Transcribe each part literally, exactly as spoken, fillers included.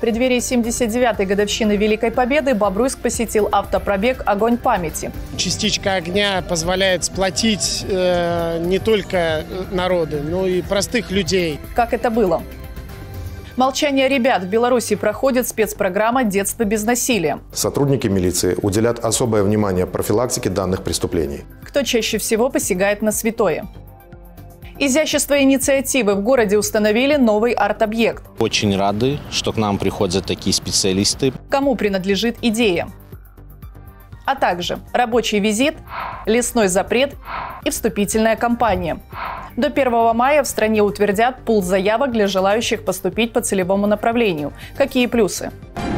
преддверии семьдесят девятой годовщины Великой Победы Бобруйск посетил автопробег «Огонь памяти». Частичка огня позволяет сплотить э, не только народы, но и простых людей. Как это было? Молчание ребят. В Беларуси проходит спецпрограмма «Детство без насилия». Сотрудники милиции уделят особое внимание профилактике данных преступлений. Кто чаще всего посягает на святое? Изящество инициативы. В городе установили новый арт-объект. Очень рады, что к нам приходят такие специалисты. Кому принадлежит идея? А также рабочий визит, лесной запрет и вступительная кампания. До первого мая в стране утвердят пул заявок для желающих поступить по целевому направлению. Какие плюсы?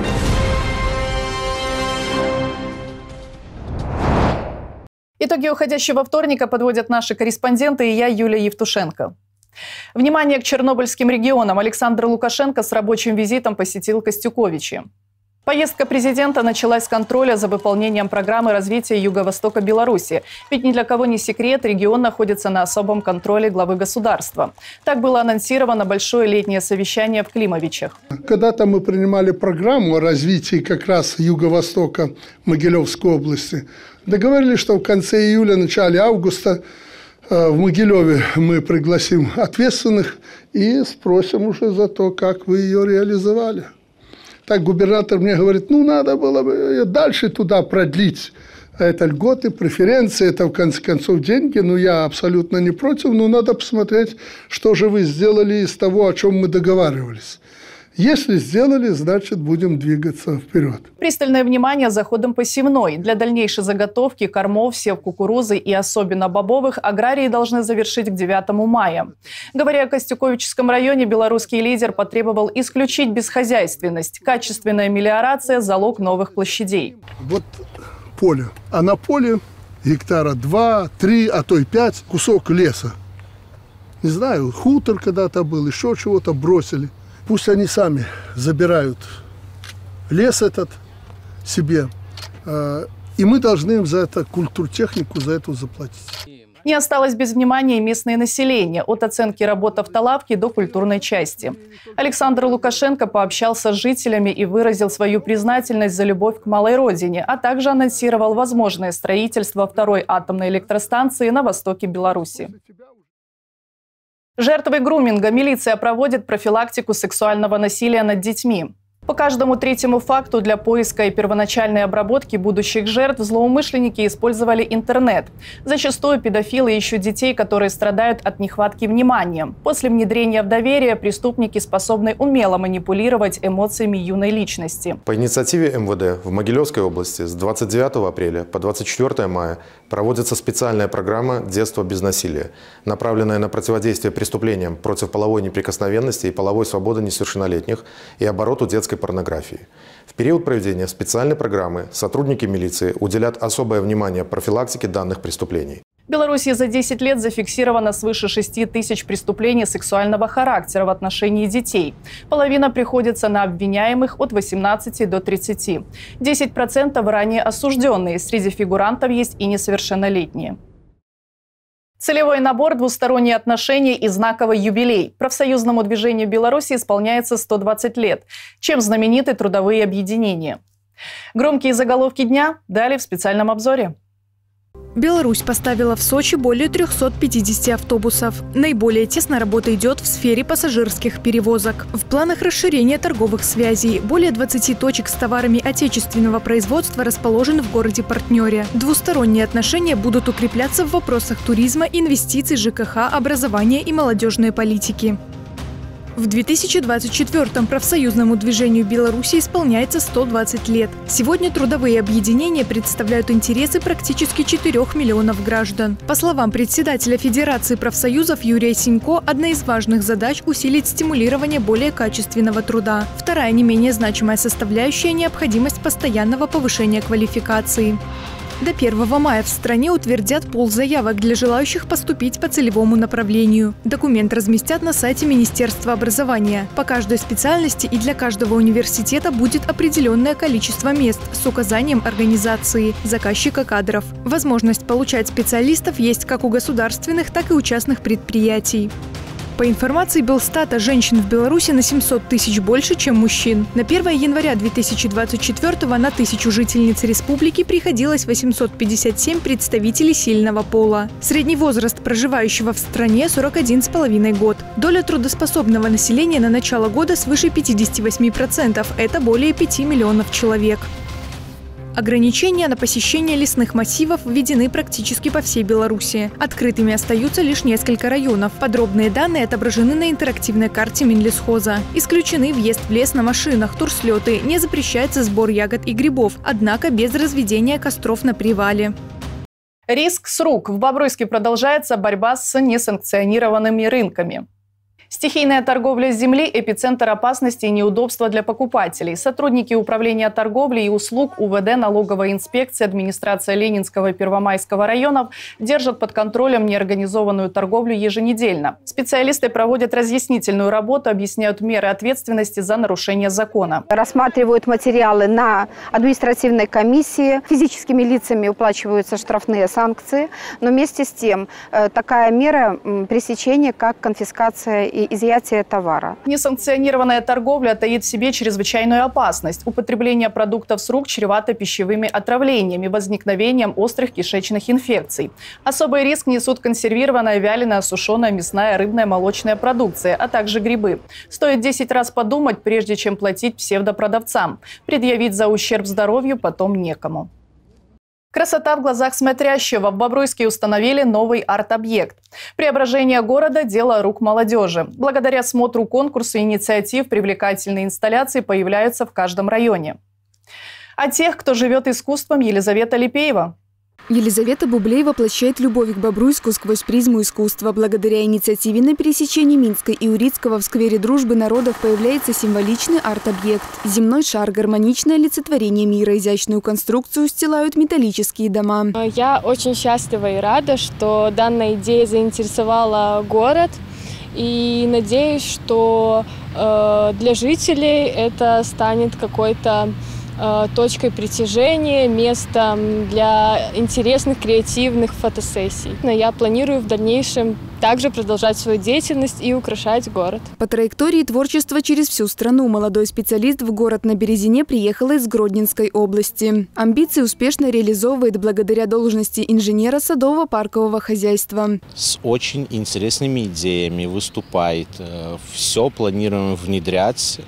Итоги уходящего вторника подводят наши корреспонденты и я, Юлия Евтушенко. Внимание к чернобыльским регионам. Александр Лукашенко с рабочим визитом посетил Костюковичи. Поездка президента началась с контроля за выполнением программы развития Юго-Востока Беларуси. Ведь ни для кого не секрет, регион находится на особом контроле главы государства. Так было анонсировано большое летнее совещание в Климовичах. Когда-то мы принимали программу о развитии как раз Юго-Востока Могилевской области. Договорились, что в конце июля, начале августа в Могилеве мы пригласим ответственных и спросим уже за то, как вы ее реализовали. Так губернатор мне говорит, ну, надо было бы дальше туда продлить. Это льготы, преференции, это, в конце концов, деньги. Ну, я абсолютно не против, но надо посмотреть, что же вы сделали из того, о чем мы договаривались. Если сделали, значит, будем двигаться вперед. Пристальное внимание за ходом посевной. Для дальнейшей заготовки кормов, сев кукурузы и особенно бобовых аграрии должны завершить к девятому мая. Говоря о Костюковичском районе, белорусский лидер потребовал исключить бесхозяйственность. Качественная мелиорация – залог новых площадей. Вот поле. А на поле гектара два, три, а то и пять кусок леса. Не знаю, хутор когда-то был, еще чего-то бросили. Пусть они сами забирают лес этот себе, и мы должны им за это культуртехнику, за это заплатить. Не осталось без внимания и местное население, от оценки работ автолавки до культурной части. Александр Лукашенко пообщался с жителями и выразил свою признательность за любовь к малой родине, а также анонсировал возможное строительство второй атомной электростанции на востоке Беларуси. Жертвы груминга. Милиция проводит профилактику сексуального насилия над детьми. По каждому третьему факту для поиска и первоначальной обработки будущих жертв злоумышленники использовали интернет. Зачастую педофилы ищут детей, которые страдают от нехватки внимания. После внедрения в доверие преступники способны умело манипулировать эмоциями юной личности. По инициативе эм вэ дэ в Могилевской области с двадцать девятого апреля по двадцать четвёртое мая проводится специальная программа «Детство без насилия», направленная на противодействие преступлениям против половой неприкосновенности и половой свободы несовершеннолетних и обороту детской порнографии. В период проведения специальной программы сотрудники милиции уделят особое внимание профилактике данных преступлений. В Беларуси за десять лет зафиксировано свыше шести тысяч преступлений сексуального характера в отношении детей. Половина приходится на обвиняемых от восемнадцати до тридцати. десять процентов ранее осужденные. Среди фигурантов есть и несовершеннолетние. Целевой набор, двусторонние отношения и знаковый юбилей. Профсоюзному движению Беларуси исполняется сто двадцать лет. Чем знамениты трудовые объединения? Громкие заголовки дня далее в специальном обзоре. Беларусь поставила в Сочи более трёхсот пятидесяти автобусов. Наиболее тесно работа идет в сфере пассажирских перевозок. В планах расширения торговых связей. Более двадцати точек с товарами отечественного производства расположены в городе-партнере. Двусторонние отношения будут укрепляться в вопросах туризма, инвестиций, жэ ка ха, образования и молодежной политики. В две тысячи двадцать четвёртом профсоюзному движению Беларуси исполняется сто двадцать лет. Сегодня трудовые объединения представляют интересы практически четырёх миллионов граждан. По словам председателя Федерации профсоюзов Юрия Синько, одна из важных задач – усилить стимулирование более качественного труда. Вторая, не менее значимая составляющая – необходимость постоянного повышения квалификации. До первого мая в стране утвердят пул заявок для желающих поступить по целевому направлению. Документ разместят на сайте Министерства образования. По каждой специальности и для каждого университета будет определенное количество мест с указанием организации, заказчика кадров. Возможность получать специалистов есть как у государственных, так и у частных предприятий. По информации Белстата, женщин в Беларуси на семьсот тысяч больше, чем мужчин. На первое января две тысячи двадцать четвёртого на тысячу жительниц республики приходилось восемьсот пятьдесят семь представителей сильного пола. Средний возраст проживающего в стране – сорок один с половиной год. Доля трудоспособного населения на начало года свыше пятидесяти восьми процентов. Это более пяти миллионов человек. Ограничения на посещение лесных массивов введены практически по всей Беларуси. Открытыми остаются лишь несколько районов. Подробные данные отображены на интерактивной карте Минлесхоза. Исключены въезд в лес на машинах, турслеты, не запрещается сбор ягод и грибов, однако без разведения костров на привале. Риск с рук. В Бобруйске продолжается борьба с несанкционированными рынками. Стихийная торговля с земли – эпицентр опасности и неудобства для покупателей. Сотрудники Управления торговли и услуг УВД, налоговой инспекции, администрация Ленинского и Первомайского районов держат под контролем неорганизованную торговлю еженедельно. Специалисты проводят разъяснительную работу, объясняют меры ответственности за нарушение закона. Рассматривают материалы на административной комиссии. Физическими лицами уплачиваются штрафные санкции. Но вместе с тем такая мера пресечения, как конфискация и и изъятие товара. Несанкционированная торговля таит в себе чрезвычайную опасность. Употребление продуктов с рук чревато пищевыми отравлениями, возникновением острых кишечных инфекций. Особый риск несут консервированная, вяленая, сушеная, мясная, рыбная, молочная продукция, а также грибы. Стоит десять раз подумать, прежде чем платить псевдопродавцам. Предъявить за ущерб здоровью потом некому. Красота в глазах смотрящего. В Бобруйске установили новый арт-объект. Преображение города – дело рук молодежи. Благодаря смотру конкурса и инициатив привлекательные инсталляции появляются в каждом районе. О тех, кто живет искусством, Елизавета Липеева. Елизавета Бублей воплощает любовь к Бобруйску сквозь призму искусства. Благодаря инициативе на пересечении Минска и Урицкого в сквере Дружбы народов появляется символичный арт-объект. Земной шар, гармоничное олицетворение мира, изящную конструкцию устилают металлические дома. Я очень счастлива и рада, что данная идея заинтересовала город. И надеюсь, что э, для жителей это станет какой-то точкой притяжения, местом для интересных креативных фотосессий. Но я планирую в дальнейшем также продолжать свою деятельность и украшать город. По траектории творчества через всю страну молодой специалист в город на Березине приехала из Гродненской области. Амбиции успешно реализовывает благодаря должности инженера садово-паркового хозяйства. С очень интересными идеями выступает. Все планируем внедрять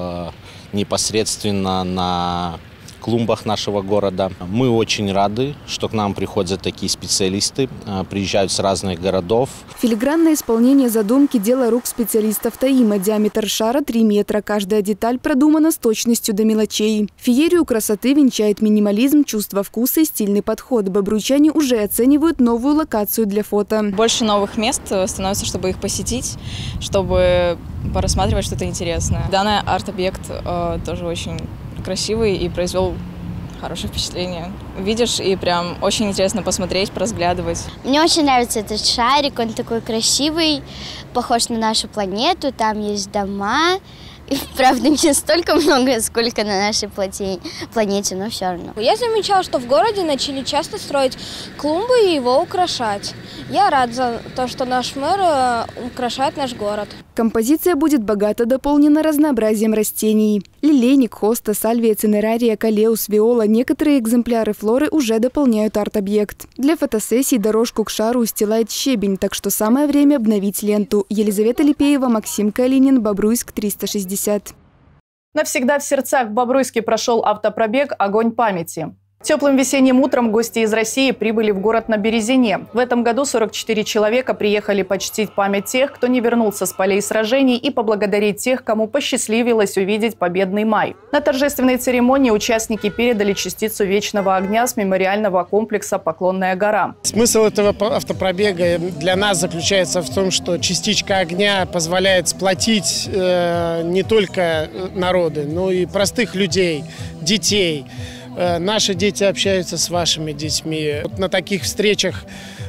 непосредственно на клумбах нашего города. Мы очень рады, что к нам приходят такие специалисты, приезжают с разных городов. Филигранное исполнение задумки – дело рук специалистов ТАИМа. Диаметр шара три метра. Каждая деталь продумана с точностью до мелочей. Феерию красоты венчает минимализм, чувство вкуса и стильный подход. Бобруйчане уже оценивают новую локацию для фото. Больше новых мест становится, чтобы их посетить, чтобы порассматривать что-то интересное. Данный арт-объект э, тоже очень красивый и произвел хорошее впечатление. Видишь, и прям очень интересно посмотреть, поразглядывать. Мне очень нравится этот шарик, он такой красивый, похож на нашу планету, там есть дома. И, правда, не столько много, сколько на нашей планете, но все равно. Я замечала, что в городе начали часто строить клумбы и его украшать. Я рад за то, что наш мэр украшает наш город. Композиция будет богато дополнена разнообразием растений. Лилейник, хоста, сальвия, цинерария, калеус, виола. Некоторые экземпляры флоры уже дополняют арт-объект. Для фотосессий дорожку к шару устилает щебень, так что самое время обновить ленту. Елизавета Липеева, Максим Калинин, Бобруйск, триста шестьдесят. Навсегда в сердцах в Бобруйске прошел автопробег «Огонь памяти». Теплым весенним утром гости из России прибыли в город на Березине. В этом году сорок четыре человека приехали почтить память тех, кто не вернулся с полей сражений, и поблагодарить тех, кому посчастливилось увидеть победный май. На торжественной церемонии участники передали частицу вечного огня с мемориального комплекса «Поклонная гора». Смысл этого автопробега для нас заключается в том, что частичка огня позволяет сплотить э, не только народы, но и простых людей, детей. Наши дети общаются с вашими детьми. Вот на таких встречах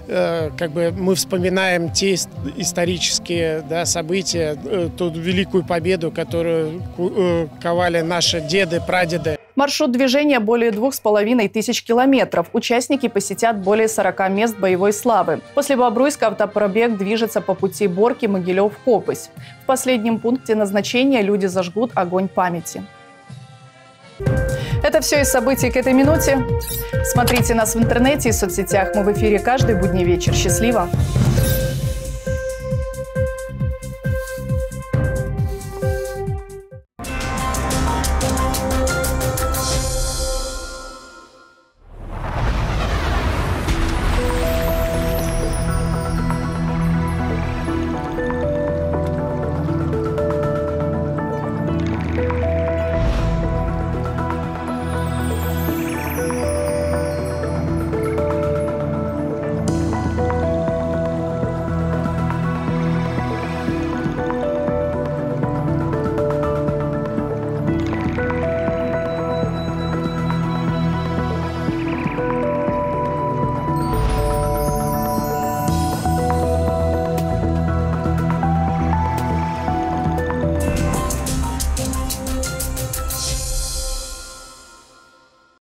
э, как бы мы вспоминаем те исторические, да, события, э, ту великую победу, которую э, ковали наши деды, прадеды. Маршрут движения более двух с половиной тысяч километров. Участники посетят более сорока мест боевой славы. После Бобруйска автопробег движется по пути Борки, Могилев, Копысь. В последнем пункте назначения люди зажгут огонь памяти. Это все из событий к этой минуте. Смотрите нас в интернете и соцсетях. Мы в эфире каждый будний вечер. Счастливо!